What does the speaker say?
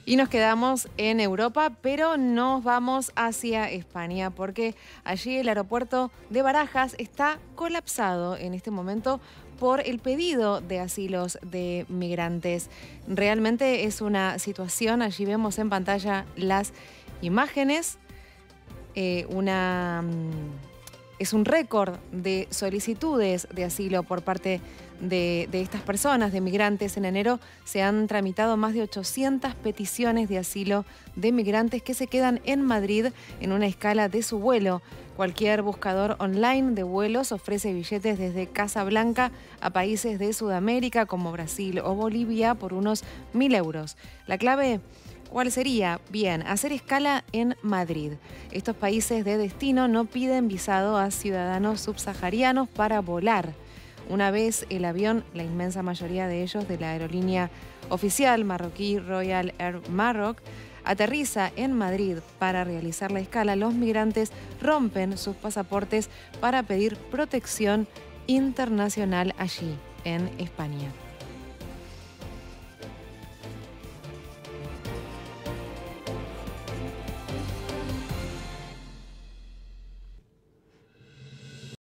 Y nos quedamos en Europa, pero nos vamos hacia España, porque allí el aeropuerto de Barajas está colapsado en este momento por el pedido de asilos de migrantes. Realmente es una situación, allí vemos en pantalla las imágenes, es un récord de solicitudes de asilo por parte de estas personas, de migrantes. En enero se han tramitado más de 800 peticiones de asilo de migrantes que se quedan en Madrid en una escala de su vuelo. Cualquier buscador online de vuelos ofrece billetes desde Casablanca a países de Sudamérica como Brasil o Bolivia por unos 1.000 euros. La clave, ¿cuál sería? Bien, hacer escala en Madrid. Estos países de destino no piden visado a ciudadanos subsaharianos para volar. Una vez el avión, la inmensa mayoría de ellos de la aerolínea oficial marroquí Royal Air Maroc, aterriza en Madrid para realizar la escala, los migrantes rompen sus pasaportes para pedir protección internacional allí, en España.